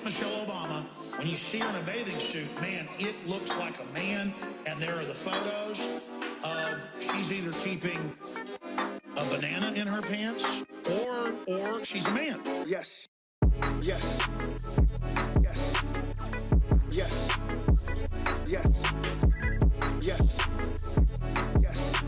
Michelle Obama, when you see her in a bathing suit, man, it looks like a man. And there are the photos of she's either keeping a banana in her pants or she's a man. Yes. Yes. Yes. Yes. Yes. Yes. Yes.